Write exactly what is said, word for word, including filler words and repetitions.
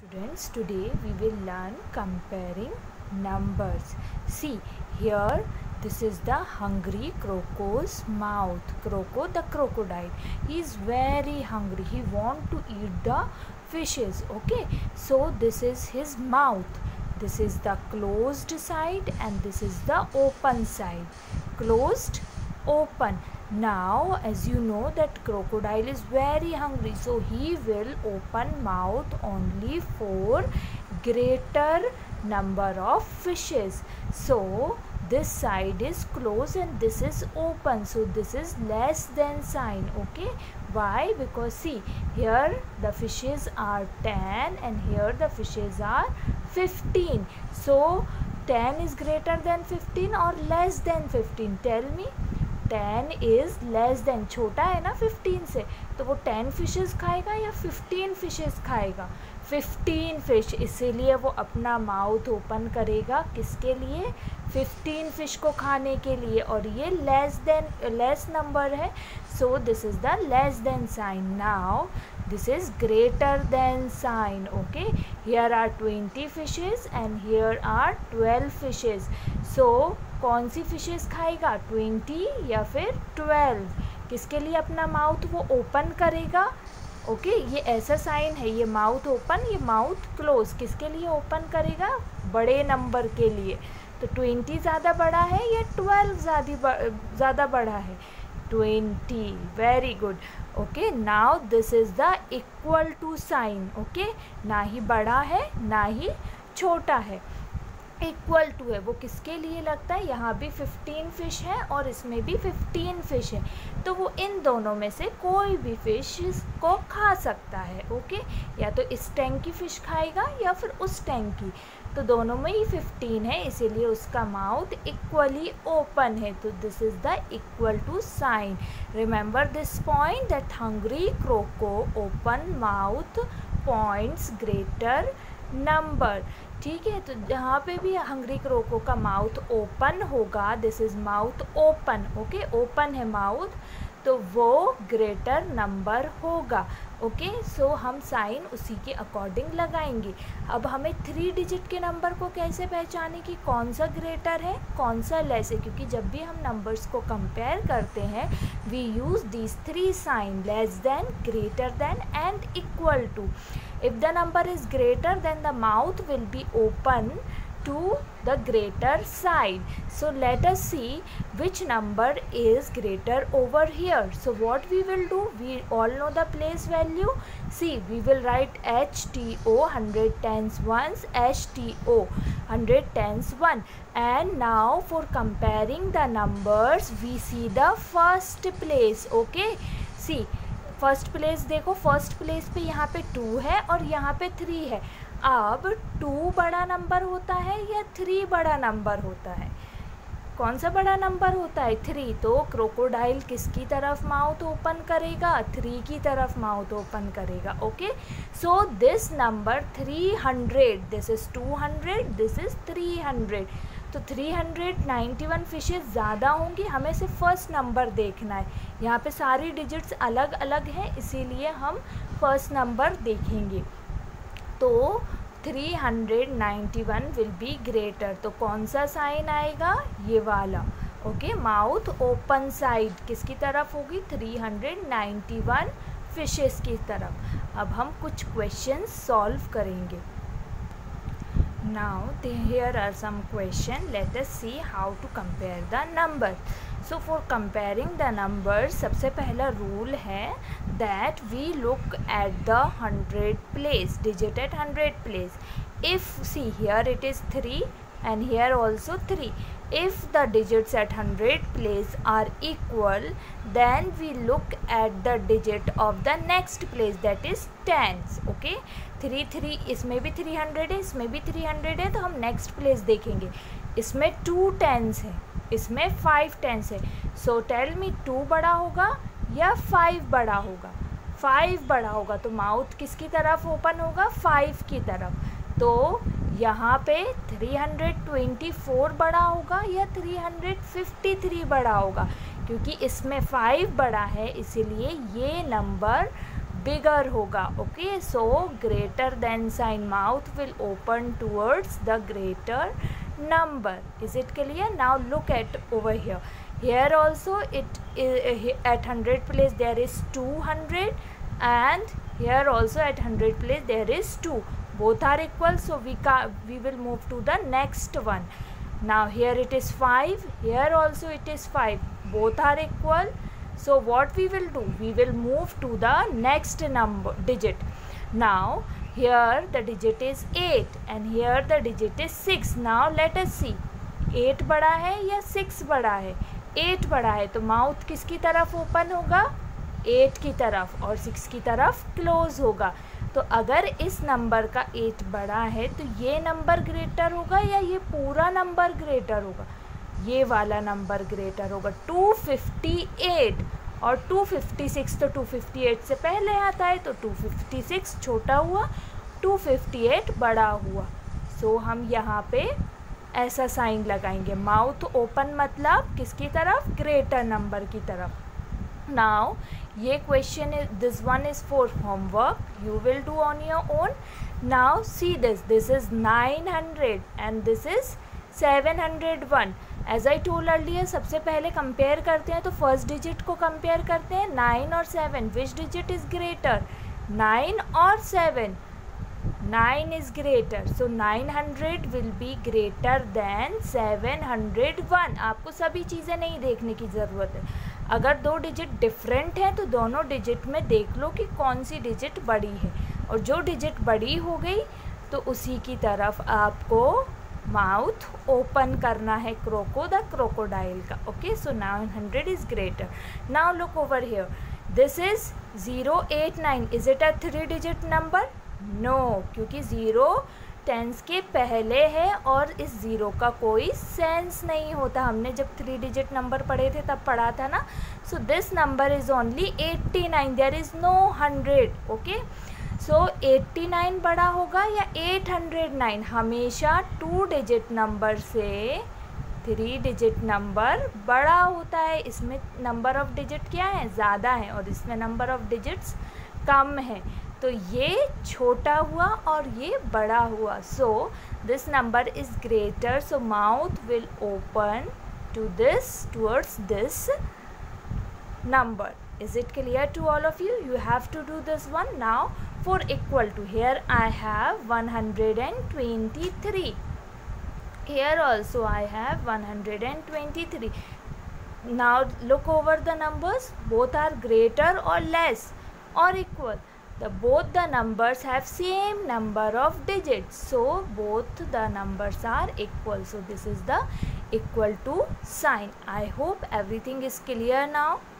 Students, today we will learn comparing numbers. See here, this is the hungry croco's mouth. Croco, the crocodile, he is very hungry. He want to eat the fishes. Okay, so this is his mouth. This is the closed side and this is the open side. Closed, open. Now as you know that crocodile is very hungry, so he will open mouth only for greater number of fishes. So this side is closed and this is open, so this is less than sign. Okay, why? Because see here the fishes are ten and here the fishes are fifteen. So ten is greater than fifteen or less than fifteen? Tell me. Ten is less than, छोटा है ना fifteen से, तो वो ten fishes खाएगा या fifteen fishes खाएगा? Fifteen fish, इसीलिए वो अपना माउथ ओपन करेगा किसके लिए? फिफ्टीन फिश को खाने के लिए, और ये लेस देन लेस नंबर है, so this is the less than sign. Now this is greater than sign. Okay, here are twenty fishes and here are twelve fishes. So कौन सी फिशेस खाएगा? ट्वेंटी या फिर ट्वेल्व? किसके लिए अपना mouth वो ओपन करेगा? ओके okay, ये ऐसा साइन है, ये माउथ ओपन, ये माउथ क्लोज. किसके लिए ओपन करेगा? बड़े नंबर के लिए. तो ट्वेंटी ज़्यादा बड़ा है या ट्वेल्व ज़्यादा ज़्यादा बड़ा है? Twenty. Very good. Okay, now this is the equal to sign. Okay, ना ही बड़ा है ना ही छोटा है, इक्वल टू है. वो किसके लिए लगता है? यहाँ भी फिफ्टीन फिश है और इसमें भी फिफ्टीन फिश है, तो वो इन दोनों में से कोई भी फिश को खा सकता है. ओके, या तो इस टैंक की फ़िश खाएगा या फिर उस टैंक की, तो दोनों में ही फिफ्टीन है, इसीलिए उसका माउथ इक्वली ओपन है. तो this is the equal to sign. Remember this point that hungry croco open mouth points greater number. ठीक है, तो जहाँ पे भी हंग्री क्रोको का माउथ ओपन होगा, this is mouth open. Okay, open है माउथ, तो वो ग्रेटर नंबर होगा. ओके, सो हम साइन उसी के अकॉर्डिंग लगाएंगे. अब हमें थ्री डिजिट के नंबर को कैसे पहचाने कि कौन सा ग्रेटर है कौन सा लेस है? क्योंकि जब भी हम नंबर्स को कंपेयर करते हैं we use these three sign: less than, greater than and equal to. If the number is greater, then the mouth will be open to the greater side. So let us see which number is greater over here. So what we will do, we all know the place value. See, we will write H T O, one hundred tens ones, H T O, one hundred tens one. And now for comparing the numbers, we see the first place. Okay, see, first place देखो, first place पे यहाँ पे to है और यहाँ पे three है. अब टू बड़ा नंबर होता है या थ्री बड़ा नंबर होता है? कौन सा बड़ा नंबर होता है? थ्री. तो क्रोकोडाइल किसकी तरफ माउथ ओपन करेगा? थ्री की तरफ माउथ ओपन करेगा. Okay, so this number three hundred, this is two hundred, this is three hundred. तो three hundred ninety one fishes ज़्यादा होंगी. हमें सिर्फ फर्स्ट नंबर देखना है. यहाँ पे सारी डिजिट्स अलग अलग हैं, इसीलिए हम फर्स्ट नंबर देखेंगे. तो three hundred ninety one will be greater. तो कौन सा साइन आएगा? ये वाला. ओके, माउथ ओपन साइड किसकी तरफ होगी? Three hundred ninety one fishes की तरफ. अब हम कुछ क्वेश्चंस सॉल्व करेंगे. Now here are some questions. Let us see how to compare the numbers. So for comparing the numbers, सबसे पहला rule है that we look at the hundred place, digit at hundred place. If see here it is three and here also three. If the digits at hundred place are equal, then we look at the digit of the next place, that is tens. Okay, three three, इसमें भी three hundred है, इसमें भी three hundred है, तो हम next place देखेंगे. इसमें टू टेंस है, इसमें फाइव टेंस है. सो टेल मी, टू बड़ा होगा या फाइव बड़ा होगा? फाइव बड़ा होगा, तो माउथ किसकी तरफ ओपन होगा? फाइव की तरफ. तो यहाँ पे थ्री हंड्रेड ट्वेंटी फोर बड़ा होगा या थ्री हंड्रेड फिफ्टी थ्री बड़ा होगा? क्योंकि इसमें फाइव बड़ा है, इसीलिए ये नंबर बिगर होगा. Okay, so greater than sign, mouth will open towards the greater number. Is it clear? Now look at over here. Here also it is at hundred place there is two hundred, and here also at hundred place there is two. Both are equal, so we can we will move to the next one. Now here it is five, here also it is five. Both are equal, so what we will do? We will move to the next number digit. Now here the digit is eight and here the digit is six. Now let us see, eight बड़ा है या six बड़ा है? eight बड़ा है, तो mouth किसकी तरफ ओपन होगा? eight की तरफ, और six की तरफ क्लोज होगा. तो अगर इस नंबर का eight बड़ा है तो ये नंबर ग्रेटर होगा या ये पूरा नंबर ग्रेटर होगा? ये वाला नंबर ग्रेटर होगा. two fifty-eight और two fifty-six तो two fifty-eight से पहले आता है, तो two fifty-six छोटा हुआ, two fifty-eight बड़ा हुआ. सो so, हम यहाँ पे ऐसा साइन लगाएंगे. माउथ ओपन मतलब किसकी तरफ? ग्रेटर नंबर की तरफ. नाउ ये question is, this one is for homework, you will do on your own. Now see this, this is nine hundred and this is seven hundred one. As I told earlier, सबसे पहले compare करते हैं तो first digit को compare करते हैं, nine और seven. Which digit is greater? Nine और seven. Nine is greater, so nine hundred will be greater than seven hundred one. आपको सभी चीज़ें नहीं देखने की ज़रूरत है. अगर दो डिजिट डिफरेंट हैं तो दोनों डिजिट में देख लो कि कौन सी डिजिट बड़ी है, और जो डिजिट बड़ी हो गई तो उसी की तरफ आपको माउथ ओपन करना है, क्रोको द क्रोकोडाइल का. Okay, so nine hundred is greater. Now look over here, this is zero eight nine. Is it a three digit number? No, क्योंकि ज़ीरो टेंस के पहले है और इस ज़ीरो का कोई सेंस नहीं होता. हमने जब थ्री डिजिट नंबर पढ़े थे तब पढ़ा था ना. So this number is only eighty-nine. There is no hundred. Okay, so eighty-nine बड़ा होगा या eight hundred nine? हमेशा टू डिजिट नंबर से थ्री डिजिट नंबर बड़ा होता है. इसमें नंबर ऑफ डिजिट क्या है? ज़्यादा है, और इसमें नंबर ऑफ डिजिट्स कम है. तो ये छोटा हुआ और ये बड़ा हुआ. So this number is greater, so mouth will open to this, towards this number. Is it clear to all of you? You have to do this one. Now for equal to, here I have one hundred twenty-three. Here also I have one hundred twenty-three. Now look over the numbers. Both are greater or less or equal. The both the numbers have same number of digits. So both the numbers are equal. So this is the equal to sign. I hope everything is clear now.